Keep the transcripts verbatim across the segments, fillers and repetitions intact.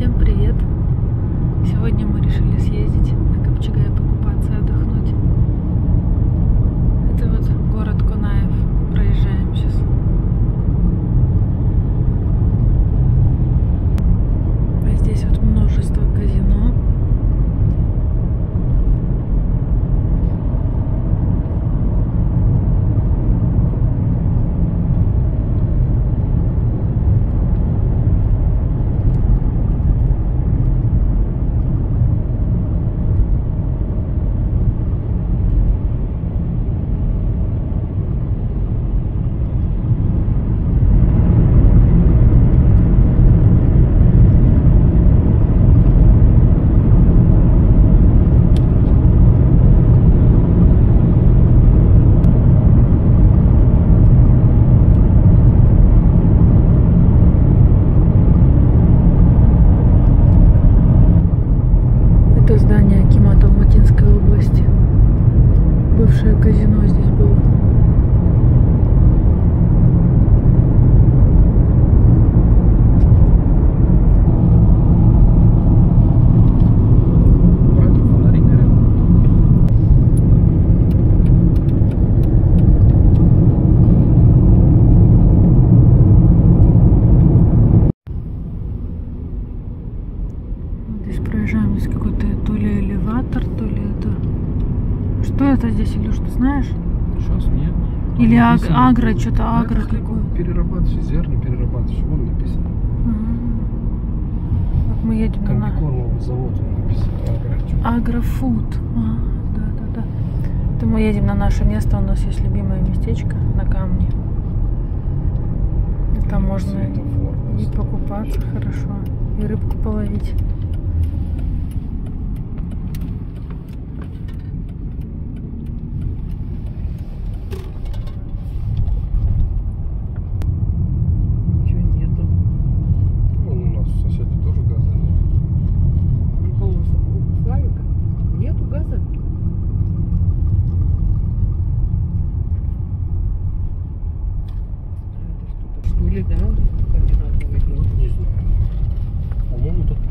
Всем привет! Сегодня мы решили съездить на Копчегай покупаться, отдохнуть. Это вот город Кунаев. Проезжаем сейчас. А здесь вот множество казино. Здание Акимата Алматинской области. Бывшее казино здесь было. Здесь проезжаем, здесь какой-то то ли элеватор, то ли это... Что это здесь, Илюш, ты знаешь? Сейчас нет. Или аг агро, что-то агро какое. Перерабатывать, зерна перерабатывать, вон написано. А-а-а. Вот мы едем на... Комбикормовый завод написано. Агро. Агрофуд. А, да, да, да. Это мы едем на наше место, у нас есть любимое местечко на камне. И там можно и покупаться хорошо, и рыбку половить. Или да, комбинат выделил. Не знаю. По-моему, тут...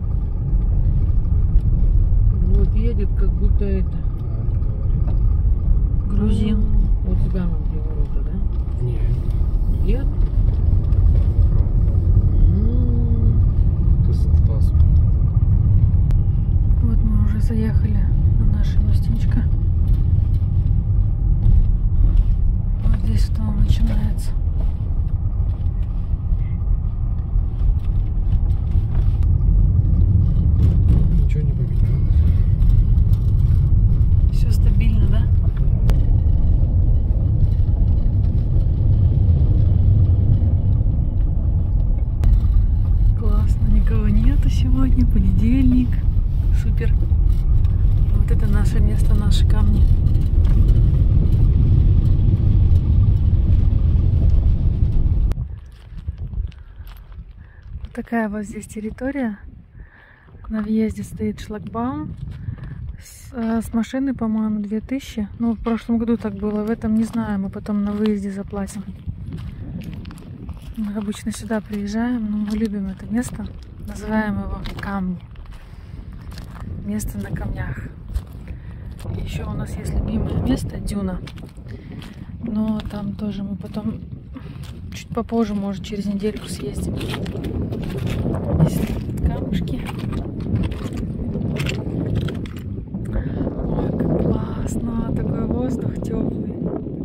Вот едет, как будто это... А, не говорит. Грузин. Вот сюда вам где ворота, да? Нет. Нет? Ты салтас. Вот мы уже заехали на наше местечко. Вот здесь что начинается. Ничего не поменялось. Все стабильно, да? Классно, никого нету сегодня, понедельник. Супер. Вот это наше место, наши камни. Вот такая вот здесь территория. На въезде стоит шлагбаум. С, с машины, по-моему, две тысячи. Ну, в прошлом году так было. В этом не знаю. Мы потом на выезде заплатим. Мы обычно сюда приезжаем, но мы любим это место. Называем его Камни. Место на камнях. И еще у нас есть любимое место Дюна. Но там тоже мы потом чуть попозже, может, через недельку съездим. Есть камушки. Ой, как классно. Такой воздух теплый.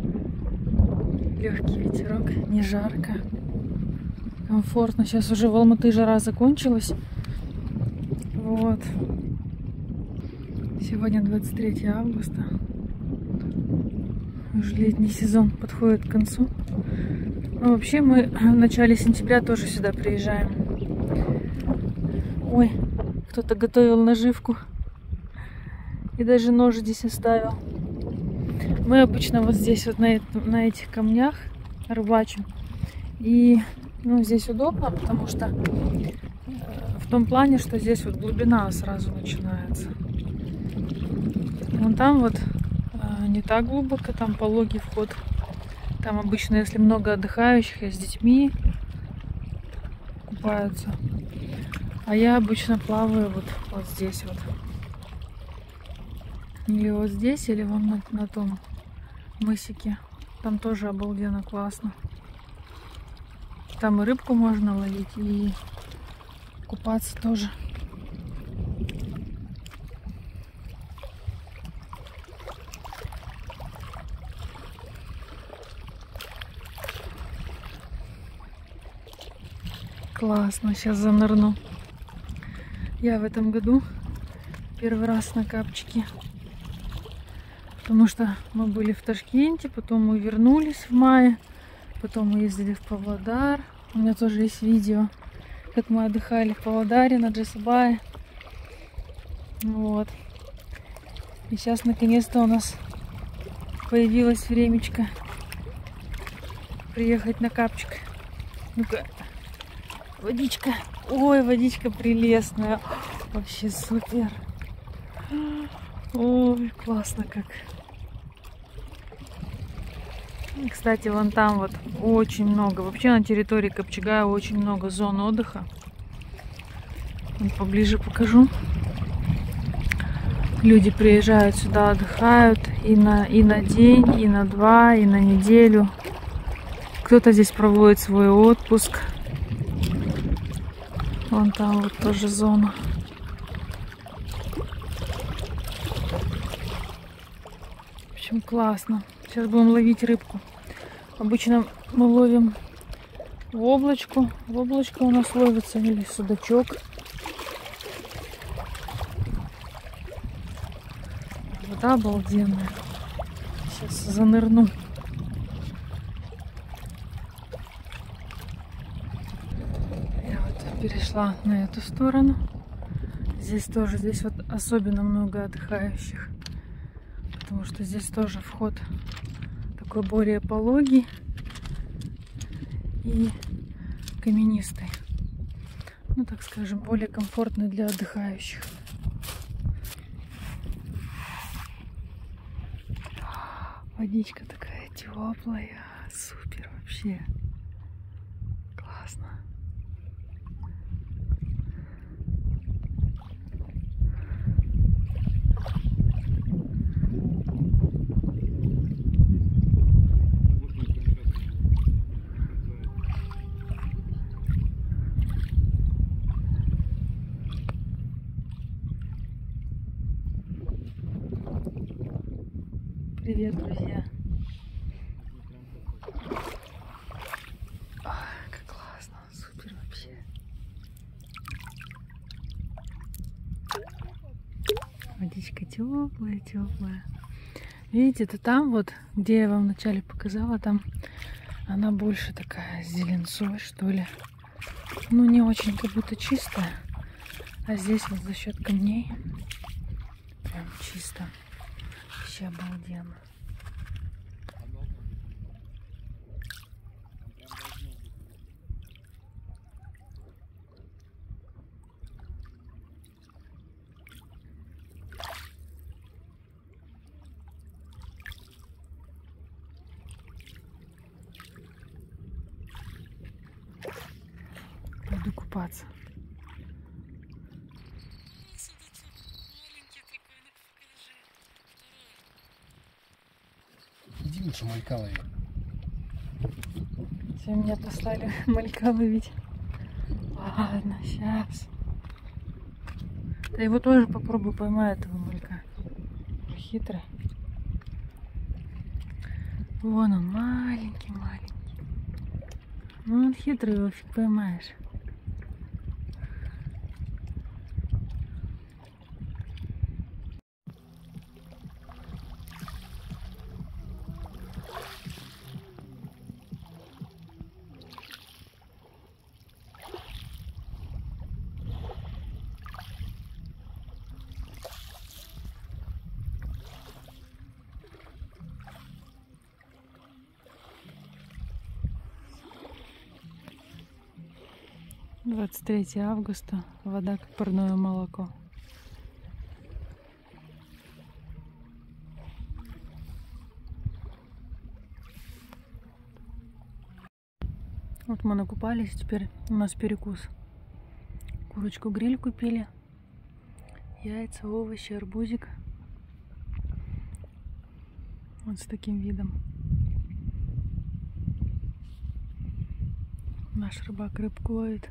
Легкий ветерок, не жарко. Комфортно. Сейчас уже в Алматы жара закончилась. Вот. Сегодня двадцать третье августа. Уже летний сезон подходит к концу. Но вообще мы в начале сентября тоже сюда приезжаем. Ой, кто-то готовил наживку. И даже нож здесь оставил. Мы обычно вот здесь вот на, на этих камнях рыбачим. И ну, здесь удобно, потому что в том плане, что здесь вот глубина сразу начинается. Вон там вот не так глубоко, там пологий вход. Там обычно, если много отдыхающих, и с детьми купаются. А я обычно плаваю вот, вот здесь вот. Или вот здесь, или вон на, на том мысике. Там тоже обалденно классно. Там и рыбку можно ловить, и купаться тоже. Классно, сейчас занырну. Я в этом году первый раз на капчике. Потому что мы были в Ташкенте, потом мы вернулись в мае, потом мы ездили в Павлодар. У меня тоже есть видео, как мы отдыхали в Павлодаре на Джасабае. Вот. И сейчас наконец-то у нас появилось времечко приехать на капчик. Ну-ка, водичка. Ой, водичка прелестная. Вообще супер. Ой, классно как. И, кстати, вон там вот очень много. Вообще на территории Капчагая очень много зон отдыха. Вот поближе покажу. Люди приезжают сюда, отдыхают и на, и на день, и на два, и на неделю. Кто-то здесь проводит свой отпуск. Вон там вот тоже зона. В общем, классно. Сейчас будем ловить рыбку. Обычно мы ловим в облачку. В облачко у нас ловится или судачок. Вода обалденная. Сейчас занырну. Я вот перешла на эту сторону. Здесь тоже, здесь вот особенно много отдыхающих. Потому что здесь тоже вход такой более пологий и каменистый. Ну, так скажем, более комфортный для отдыхающих. Водичка такая теплая, супер вообще. Классно. Привет, друзья. Ой, как классно, супер вообще. Водичка теплая, теплая. Видите, это там вот, где я вам вначале показала, там она больше такая с зеленцой, что ли. Ну, не очень как будто чистая. А здесь вот за счет камней прям чисто. Вообще обалденно. Буду купаться. Иди лучше малька лови. Все меня послали малька ловить. Ладно, сейчас. Да его тоже попробуй поймай, этого малька. Хитрый. Вон он, маленький, маленький. Ну он хитрый, его фиг поймаешь. двадцать третье августа. Вода как парное молоко. Вот мы накупались, теперь у нас перекус. Курочку гриль купили. Яйца, овощи, арбузик. Вот с таким видом. Наш рыбак рыбку ловит.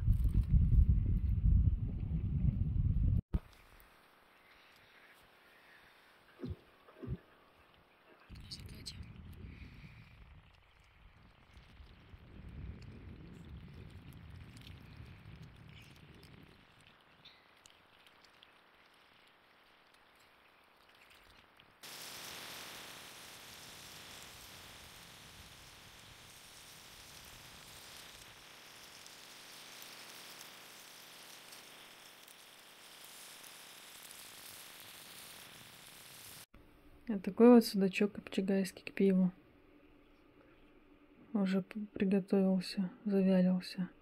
Вот такой вот судачок копчегайский к пиву. Уже приготовился, завялился.